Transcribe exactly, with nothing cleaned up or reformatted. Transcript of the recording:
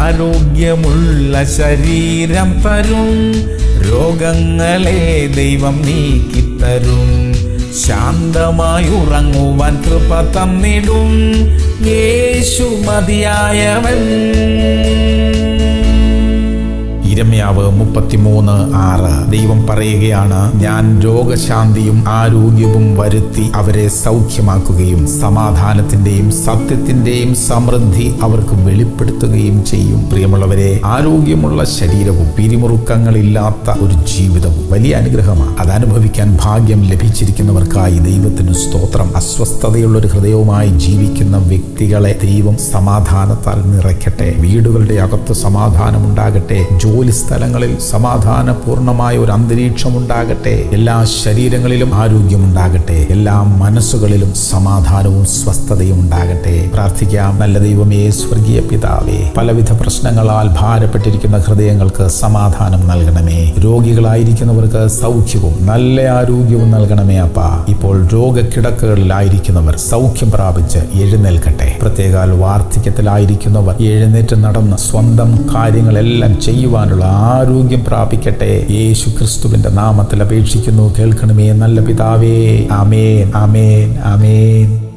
ആരോഗ്യമുള്ള ശരീരം തരും, രോഗങ്ങളെ ദൈവം നീക്കിത്തരും. ശാന്തമായി ഉറങ്ങുവാൻ കൃപ തന്നിടും യേശു മതിയായവൻ. ഇരമ്യാവ് മുപ്പത്തിമൂന്ന് ആറ്. ദൈവം പറയുകയാണ്, ഞാൻ രോഗശാന്തിയും ആരോഗ്യവും വരുത്തി അവരെ സൗഖ്യമാക്കുകയും സമാധാനത്തിന്റെയും സത്യത്തിന്റെയും സമൃദ്ധി അവർക്ക് വെളിപ്പെടുത്തുകയും ചെയ്യും. പ്രിയമുള്ളവരെ, ആരോഗ്യമുള്ള ശരീരവും പിരിമുറുക്കങ്ങളില്ലാത്ത ഒരു ജീവിതവും വലിയ അനുഗ്രഹമാണ്. അതനുഭവിക്കാൻ ഭാഗ്യം ലഭിച്ചിരിക്കുന്നവർക്കായി ദൈവത്തിന് സ്തോത്രം. അസ്വസ്ഥതയുള്ള ഒരു ഹൃദയവുമായി ജീവിക്കുന്ന വ്യക്തികളെ ദൈവം സമാധാനത്താൽ നിറയ്ക്കട്ടെ. വീടുകളുടെ അകത്ത് സമാധാനമുണ്ടാകട്ടെ. ജോലി സ്ഥലങ്ങളിൽ സമാധാനപൂർണമായ ഒരു അന്തരീക്ഷം ഉണ്ടാകട്ടെ. എല്ലാ ശരീരങ്ങളിലും ആരോഗ്യമുണ്ടാകട്ടെ. എല്ലാ മനസ്സുകളിലും സമാധാനവും സ്വസ്ഥതയും ഉണ്ടാകട്ടെ. പ്രാർത്ഥിക്കാം. നല്ല ദൈവമേ, സ്വർഗീയ പിതാവേ, പലവിധ പ്രശ്നങ്ങളാൽ ഭാരപ്പെട്ടിരിക്കുന്ന ഹൃദയങ്ങൾക്ക് സമാധാനം നൽകണമേ. രോഗികളായിരിക്കുന്നവർക്ക് സൗഖ്യവും നല്ല ആരോഗ്യവും നൽകണമേ അപ്പ. ഇപ്പോൾ രോഗക്കിടക്കുകളിലായിരിക്കുന്നവർ സൗഖ്യം പ്രാപിച്ച് എഴുന്നേൽക്കട്ടെ. പ്രത്യേകാൽ വാർദ്ധക്യത്തിലായിരിക്കുന്നവർ എഴുന്നേറ്റ് നടന്ന് സ്വന്തം കാര്യങ്ങളെല്ലാം ചെയ്യുവാനുള്ള ആരോഗ്യം പ്രാപിക്കട്ടെ. യേശു ക്രിസ്തുവിന്റെ നാമത്തിൽ അപേക്ഷിക്കുന്നു, കേൾക്കണമേ നല്ല പിതാവേ. ആമേൻ, ആമേൻ, ആമേൻ.